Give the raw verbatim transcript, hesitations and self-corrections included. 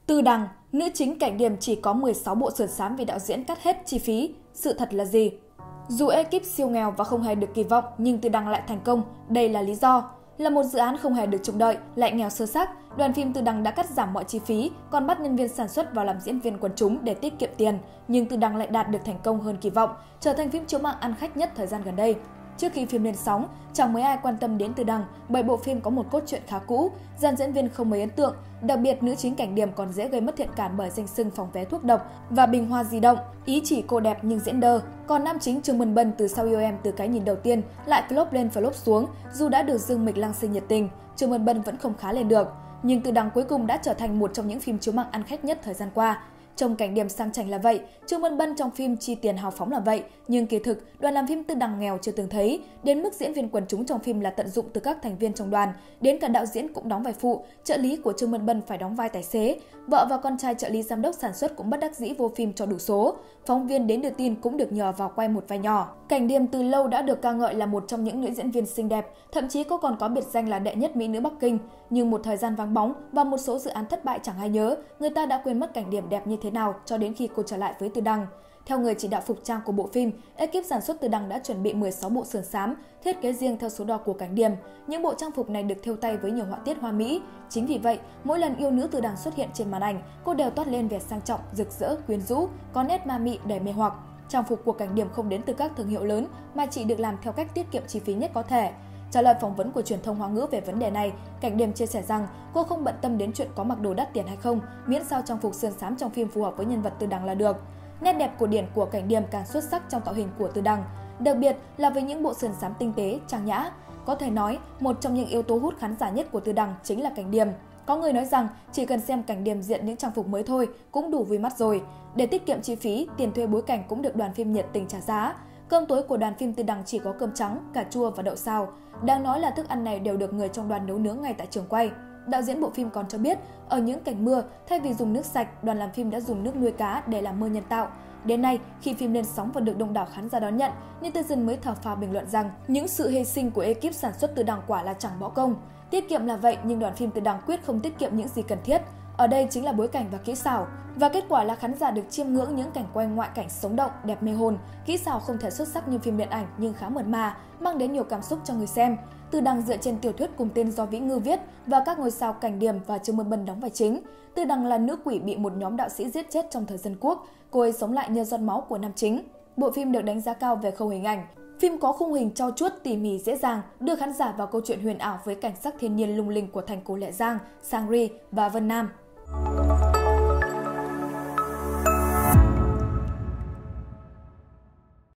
Tư Đằng, nữ chính cảnh điểm chỉ có mười sáu bộ sườn xám vì đạo diễn cắt hết chi phí. Sự thật là gì? Dù ekip siêu nghèo và không hề được kỳ vọng nhưng Tư Đằng lại thành công. Đây là lý do. Là một dự án không hề được trông đợi, lại nghèo sơ xác, đoàn phim Tư Đằng đã cắt giảm mọi chi phí, còn bắt nhân viên sản xuất vào làm diễn viên quần chúng để tiết kiệm tiền. Nhưng Tư Đằng lại đạt được thành công hơn kỳ vọng, trở thành phim chiếu mạng ăn khách nhất thời gian gần đây. Trước khi phim lên sóng, chẳng mấy ai quan tâm đến Tư Đằng bởi bộ phim có một cốt truyện khá cũ, dàn diễn viên không mấy ấn tượng, đặc biệt nữ chính cảnh điểm còn dễ gây mất thiện cảm bởi danh xưng phòng vé thuốc độc và bình hoa di động, ý chỉ cô đẹp nhưng diễn đơ. Còn nam chính Trương Mân Bân từ sau yêu em từ cái nhìn đầu tiên lại flop lên flop xuống, dù đã được Dương Mịch lăng xê nhiệt tình, Trương Mân Bân vẫn không khá lên được. Nhưng Tư Đằng cuối cùng đã trở thành một trong những phim chiếu mạng ăn khách nhất thời gian qua. Trong cảnh điểm sang chảnh là vậy, Trương Mân Bân trong phim chi tiền hào phóng là vậy, nhưng kỳ thực đoàn làm phim Tư Đằng nghèo chưa từng thấy, đến mức diễn viên quần chúng trong phim là tận dụng từ các thành viên trong đoàn, đến cả đạo diễn cũng đóng vai phụ, trợ lý của Trương Mân Bân phải đóng vai tài xế, vợ và con trai trợ lý giám đốc sản xuất cũng bất đắc dĩ vô phim cho đủ số, phóng viên đến đưa tin cũng được nhờ vào quay một vai nhỏ. Cảnh điểm từ lâu đã được ca ngợi là một trong những nữ diễn viên xinh đẹp, thậm chí cô còn có biệt danh là đệ nhất mỹ nữ Bắc Kinh, nhưng một thời gian vắng bóng và một số dự án thất bại chẳng ai nhớ, người ta đã quên mất cảnh điểm đẹp như thế nào cho đến khi cô trở lại với Tư Đằng. Theo người chỉ đạo phục trang của bộ phim, ekip sản xuất Tư Đằng đã chuẩn bị mười sáu bộ sườn xám, thiết kế riêng theo số đo của cảnh điểm. Những bộ trang phục này được thêu tay với nhiều họa tiết hoa mỹ. Chính vì vậy, mỗi lần yêu nữ Tư Đằng xuất hiện trên màn ảnh, cô đều toát lên vẻ sang trọng, rực rỡ, quyến rũ, có nét ma mị đầy mê hoặc. Trang phục của cảnh điểm không đến từ các thương hiệu lớn mà chỉ được làm theo cách tiết kiệm chi phí nhất có thể. Trả lời phỏng vấn của truyền thông Hoa ngữ về vấn đề này, Cảnh điểm chia sẻ rằng cô không bận tâm đến chuyện có mặc đồ đắt tiền hay không, miễn sao trang phục sườn xám trong phim phù hợp với nhân vật Tư Đằng là được. Nét đẹp cổ điển của Cảnh điểm càng xuất sắc trong tạo hình của Tư Đằng, đặc biệt là với những bộ sườn xám tinh tế, trang nhã. Có thể nói, một trong những yếu tố hút khán giả nhất của Tư Đằng chính là cảnh điểm. Có người nói rằng chỉ cần xem cảnh điểm diện những trang phục mới thôi cũng đủ vui mắt rồi. Để tiết kiệm chi phí, tiền thuê bối cảnh cũng được đoàn phim nhiệt tình trả giá. Cơm tối của đoàn phim Tư Đằng chỉ có cơm trắng, cà chua và đậu xào. Đáng nói là thức ăn này đều được người trong đoàn nấu nướng ngay tại trường quay. Đạo diễn bộ phim còn cho biết, ở những cảnh mưa, thay vì dùng nước sạch, đoàn làm phim đã dùng nước nuôi cá để làm mưa nhân tạo. Đến nay, khi phim lên sóng và được đông đảo khán giả đón nhận, netizen mới thở phào bình luận rằng những sự hy sinh của ekip sản xuất Tư Đằng quả là chẳng bỏ công. Tiết kiệm là vậy nhưng đoàn phim Tư Đằng quyết không tiết kiệm những gì cần thiết. Ở đây chính là bối cảnh và kỹ xảo. Và kết quả là khán giả được chiêm ngưỡng những cảnh quay ngoại cảnh sống động, đẹp mê hồn. Kỹ xảo không thể xuất sắc như phim điện ảnh nhưng khá mượt mà, mang đến nhiều cảm xúc cho người xem. Tư Đằng dựa trên tiểu thuyết cùng tên do Vĩ Ngư viết và các ngôi sao Cảnh điểm và Trương Mân Bân đóng vai chính. Tư Đằng là nữ quỷ bị một nhóm đạo sĩ giết chết trong thời dân quốc. Cô ấy sống lại nhờ giọt máu của nam chính. Bộ phim được đánh giá cao về khâu hình ảnh. Phim có khung hình trau chuốt, tỉ mỉ, dễ dàng, đưa khán giả vào câu chuyện huyền ảo với cảnh sắc thiên nhiên lung linh của thành cổ Lệ Giang, Sangri và Vân Nam.